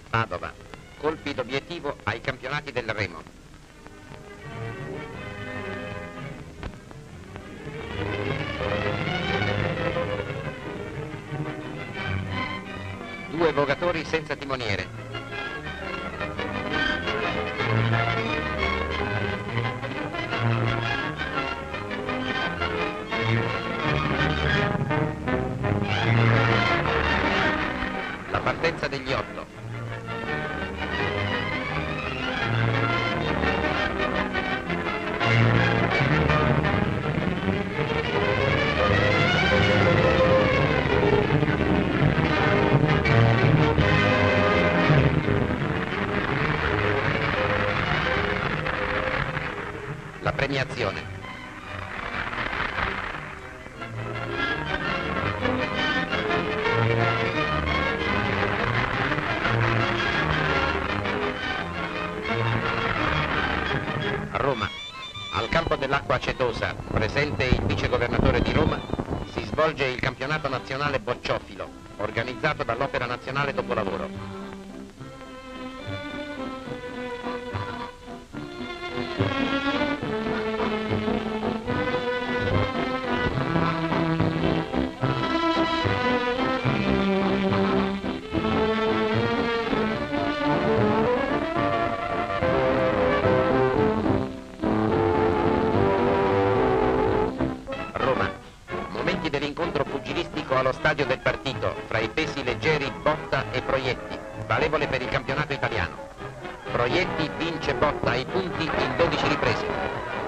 Padova. Colpi d'obiettivo ai campionati del Remo. Due vogatori senza timoniere. La partenza degli 8. La premiazione. A Roma, al campo dell'acqua acetosa, presente il vicegovernatore di Roma, si svolge il campionato nazionale bocciofilo, organizzato dall'Opera Nazionale Dopolavoro. Dell'incontro pugilistico allo stadio del partito fra i pesi leggeri Botta e Proietti, valevole per il campionato italiano. Proietti vince Botta ai punti in 12 riprese.